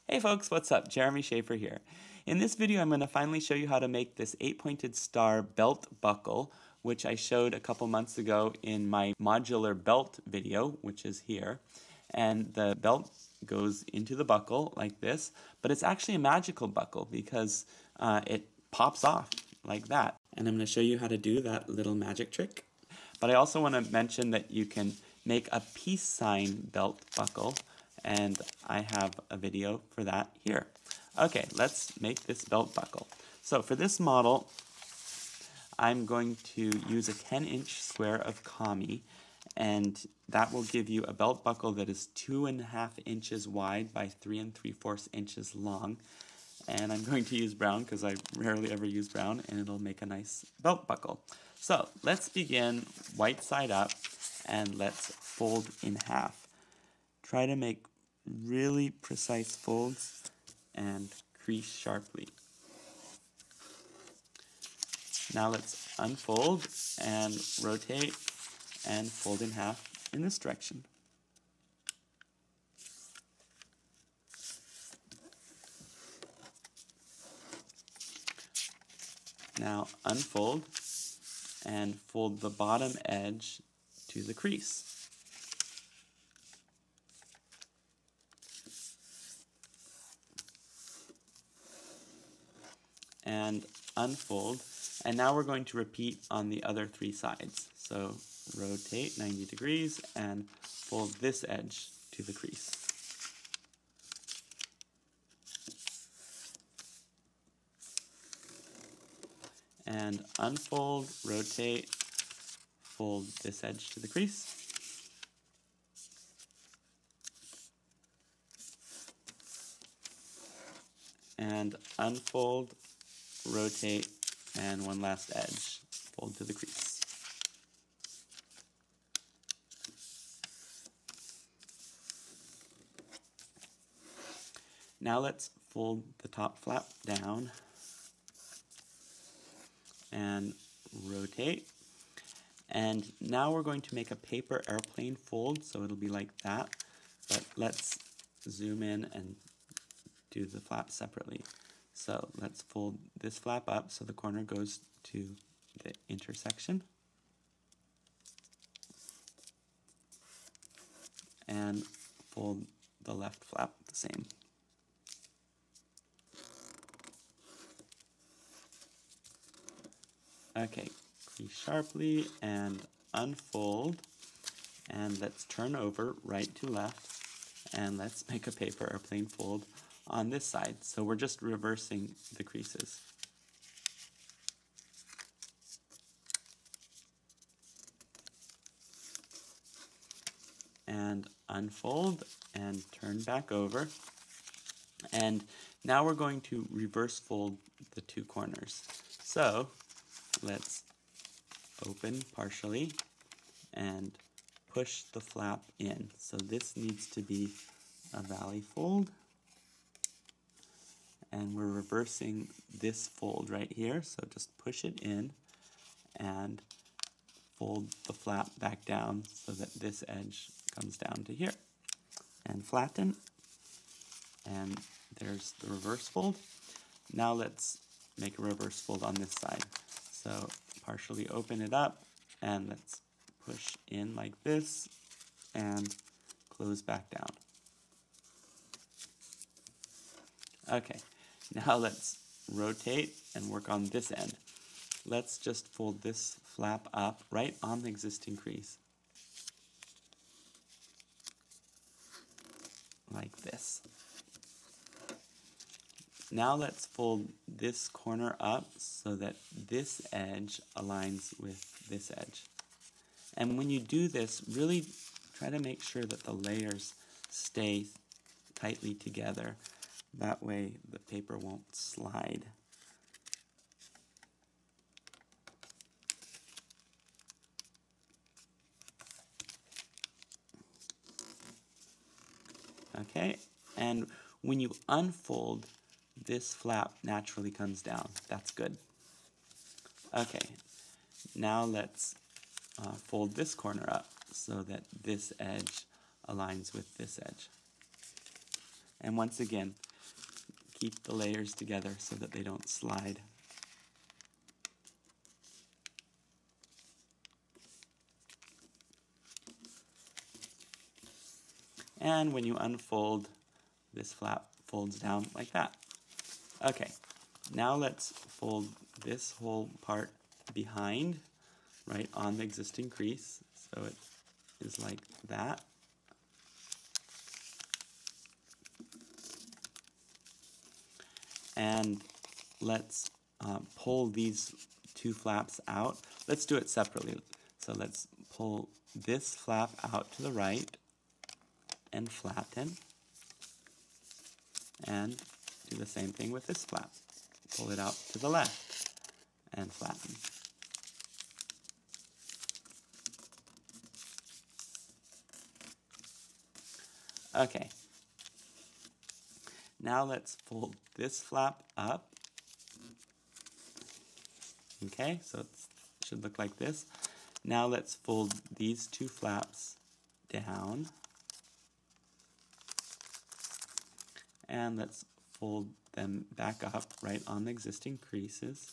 Hey folks, what's up? Jeremy Shafer here. In this video I'm going to finally show you how to make this 8-pointed star belt buckle, which I showed a couple months ago in my modular belt video, which is here. And the belt goes into the buckle like this, but it's actually a magical buckle because it pops off like that. And I'm going to show you how to do that little magic trick. But I also want to mention that you can make a peace sign belt buckle, and I have a video for that here. Okay, let's make this belt buckle. So for this model, I'm going to use a 10-inch square of kami, and that will give you a belt buckle that is 2.5 inches wide by 3 3/4 inches long. And I'm going to use brown because I rarely ever use brown, and it'll make a nice belt buckle. So let's begin white side up, and let's fold in half. Try to make really precise folds and crease sharply. Now let's unfold and rotate and fold in half in this direction. Now unfold and fold the bottom edge to the crease. And unfold, and now we're going to repeat on the other 3 sides. So rotate 90 degrees and fold this edge to the crease. And unfold, rotate, fold this edge to the crease. And unfold, rotate, and one last edge, fold to the crease. Now let's fold the top flap down and rotate. And now we're going to make a paper airplane fold, so it'll be like that. But let's zoom in and do the flap separately. So let's fold this flap up so the corner goes to the intersection. And fold the left flap the same. Okay, crease sharply and unfold. And let's turn over right to left. And let's make a paper airplane fold on this side. So we're just reversing the creases. And unfold and turn back over. And now we're going to reverse fold the 2 corners. So let's open partially and push the flap in. So this needs to be a valley fold. And we're reversing this fold right here, so just push it in and fold the flap back down so that this edge comes down to here. And flatten, and there's the reverse fold. Now let's make a reverse fold on this side. So partially open it up, and let's push in like this, and close back down. Okay. Now let's rotate and work on this end. Let's just fold this flap up right on the existing crease. Like this. Now let's fold this corner up so that this edge aligns with this edge. And when you do this, really try to make sure that the layers stay tightly together. That way the paper won't slide. Okay, and when you unfold, this flap naturally comes down. That's good. Okay, now let's fold this corner up so that this edge aligns with this edge. And once again, keep the layers together so that they don't slide. And when you unfold, this flap folds down like that. Okay, now let's fold this whole part behind, right on the existing crease. So it is like that. And let's pull these two flaps out. Let's do it separately. So let's pull this flap out to the right and flatten, and do the same thing with this flap. Pull it out to the left and flatten. Okay, now let's fold this flap up. Okay, so it should look like this. Now let's fold these two flaps down. And let's fold them back up right on the existing creases.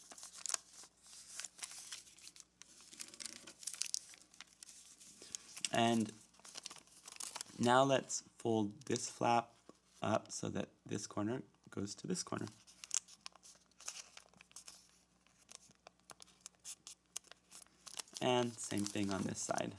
And now let's fold this flap up so that this corner goes to this corner. And same thing on this side.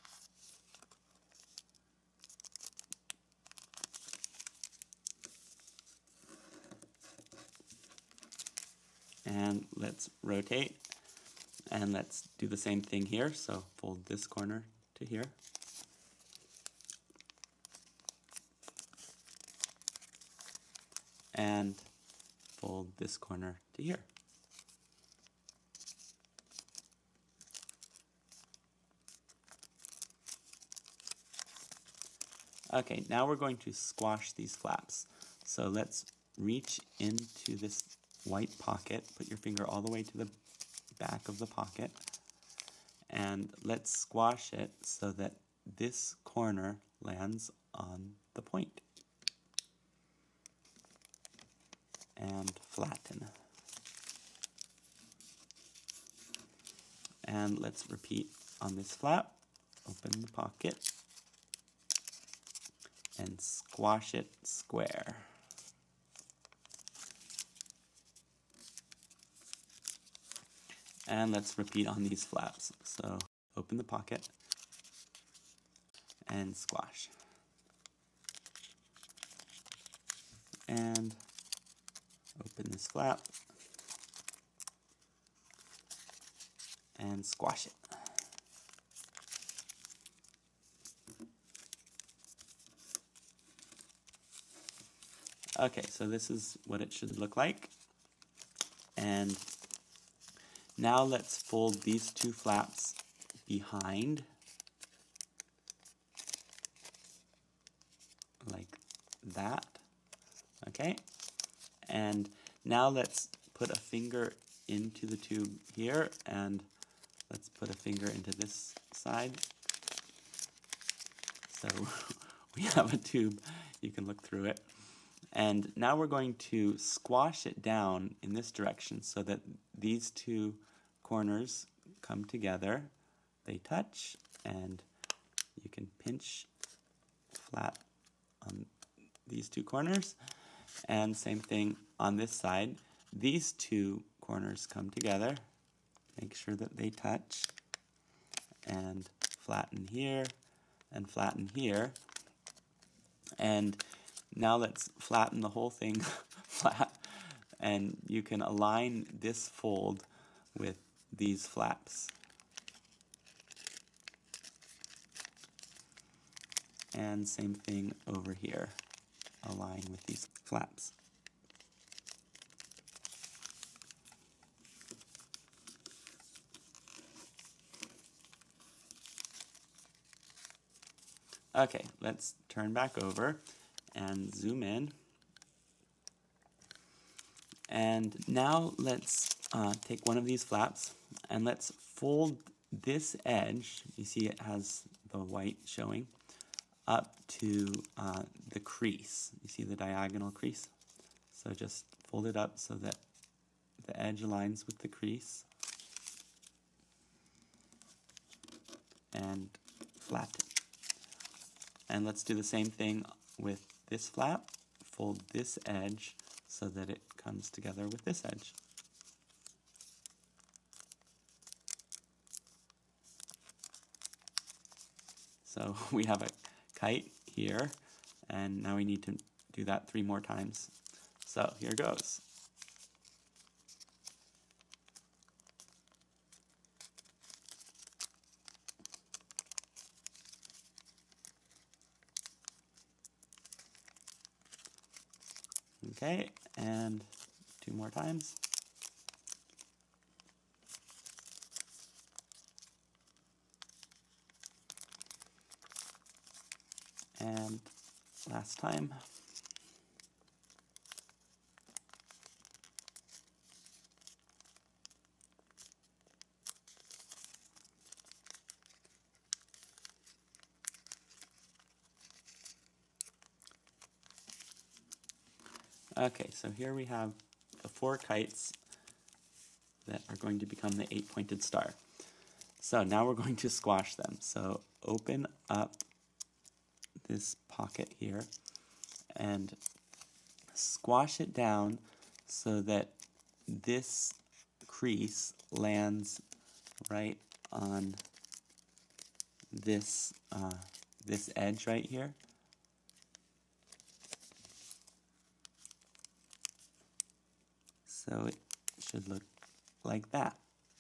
And let's rotate, and let's do the same thing here. So fold this corner to here. And fold this corner to here. Okay, now we're going to squash these flaps. So let's reach into this white pocket, put your finger all the way to the back of the pocket, and let's squash it so that this corner lands on the point. And flatten. And let's repeat on this flap. Open the pocket and squash it square. And let's repeat on these flaps. So open the pocket and squash. And open this flap and squash it. Okay, so this is what it should look like. And now let's fold these two flaps behind, like that. Okay, and now let's put a finger into the tube here, and let's put a finger into this side. So we have a tube, you can look through it. And now we're going to squash it down in this direction so that these two corners come together. They touch, and you can pinch flat on these two corners. And same thing on this side. These two corners come together. Make sure that they touch. And flatten here and flatten here. And now let's flatten the whole thing flat, and you can align this fold with these flaps. And same thing over here, align with these flaps. Okay, let's turn back over and zoom in. And now let's take one of these flaps and let's fold this edge. You see it has the white showing up to the crease. You see the diagonal crease? So just fold it up so that the edge aligns with the crease and flatten. And let's do the same thing with this flap. Fold this edge so that it comes together with this edge. So we have a kite here, and now we need to do that 3 more times. So here goes. Okay, and 2 more times. And last time. Okay, so here we have the 4 kites that are going to become the 8-pointed star. So now we're going to squash them. So open up this pocket here and squash it down so that this crease lands right on this this edge right here. So it should look like that.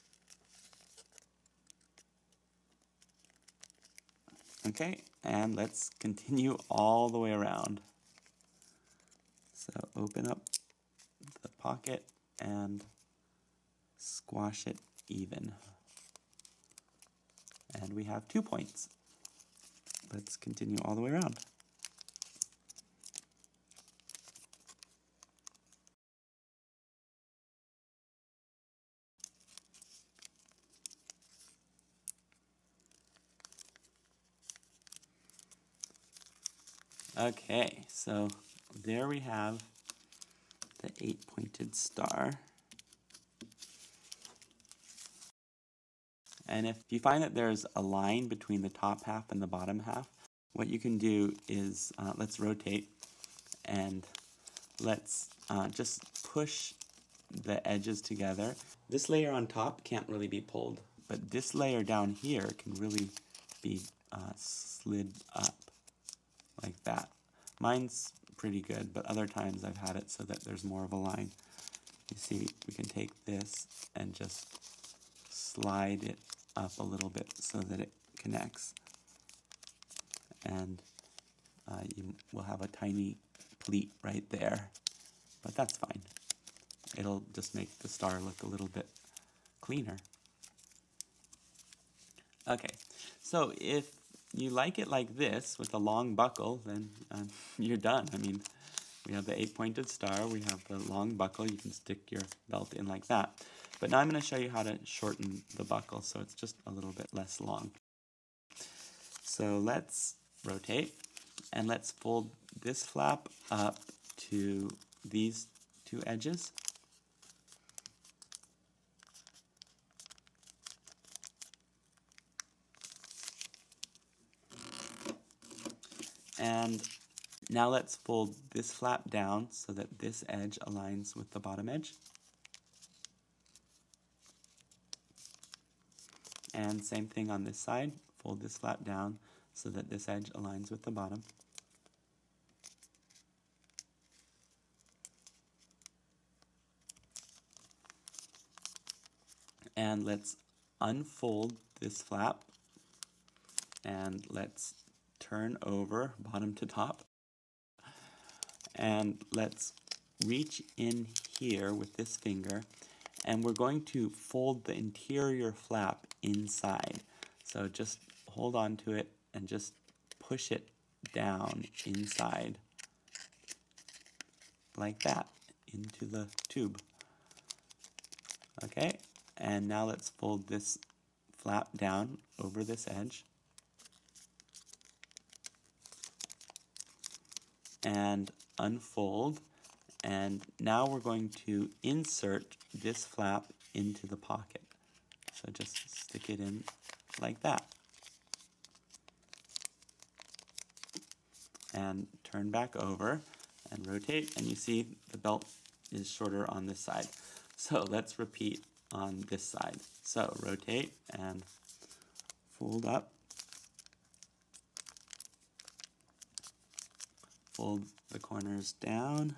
Okay, and let's continue all the way around. So open up the pocket and squash it even. And we have 2 points. Let's continue all the way around. Okay, so there we have the 8-pointed star. And if you find that there's a line between the top half and the bottom half, what you can do is, let's rotate and let's just push the edges together. This layer on top can't really be pulled, but this layer down here can really be slid up like that. Mine's pretty good, but other times I've had it so that there's more of a line. You see, we can take this and just slide it up a little bit so that it connects. And you will have a tiny pleat right there, but that's fine. It'll just make the star look a little bit cleaner. Okay, so if you like it like this with a long buckle, then you're done. I mean, we have the 8-pointed star, we have the long buckle, you can stick your belt in like that. But now I'm going to show you how to shorten the buckle so it's just a little bit less long. So let's rotate and let's fold this flap up to these 2 edges. And now let's fold this flap down so that this edge aligns with the bottom edge. And same thing on this side, fold this flap down so that this edge aligns with the bottom. And let's unfold this flap and let's turn over bottom to top. And let's reach in here with this finger and we're going to fold the interior flap inside. So just hold on to it and just push it down inside like that into the tube. Okay, and now let's fold this flap down over this edge and unfold And now we're going to insert this flap into the pocket. So just stick it in like that. And turn back over and rotate, and you see the belt is shorter on this side. So let's repeat on this side. So rotate and fold up. Fold the corners down.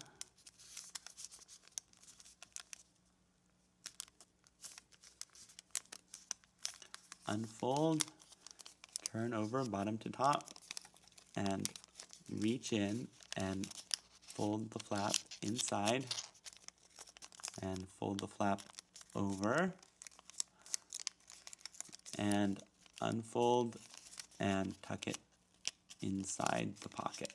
Unfold, turn over bottom to top, and reach in and fold the flap inside, and fold the flap over, and unfold and tuck it inside the pocket.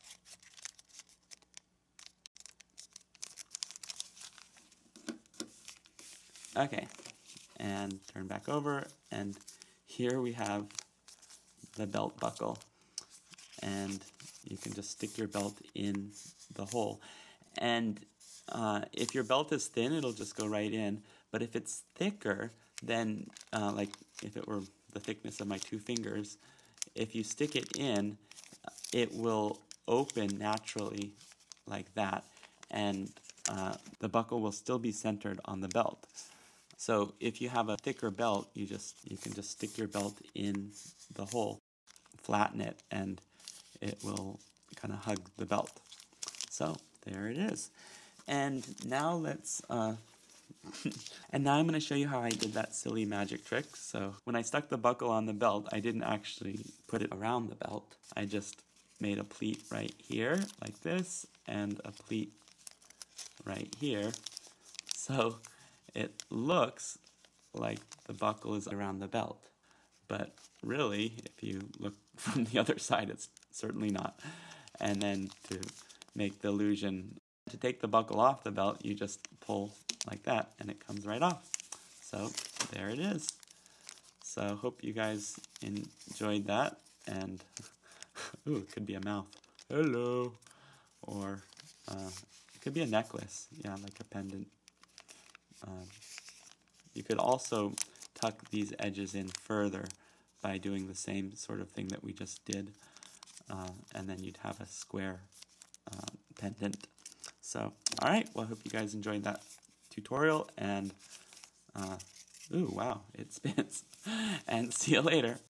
Okay, and turn back over, and here we have the belt buckle. And you can just stick your belt in the hole. And if your belt is thin, it'll just go right in. But if it's thicker, then like if it were the thickness of my 2 fingers, if you stick it in, it will open naturally like that. And the buckle will still be centered on the belt. So if you have a thicker belt, you can just stick your belt in the hole, flatten it, and it will kind of hug the belt. So there it is. And now let's and now I'm going to show you how I did that silly magic trick. So when I stuck the buckle on the belt, I didn't actually put it around the belt. I just made a pleat right here like this, and a pleat right here. So it looks like the buckle is around the belt, but really, if you look from the other side, it's certainly not. And then to make the illusion, to take the buckle off the belt, you just pull like that, and it comes right off. So there it is. So hope you guys enjoyed that, and ooh, it could be a mouth. Hello. Or it could be a necklace, yeah, like a pendant. You could also tuck these edges in further by doing the same sort of thing that we just did, and then you'd have a square pendant. So, alright, well I hope you guys enjoyed that tutorial, and ooh, wow, it spins. And see you later.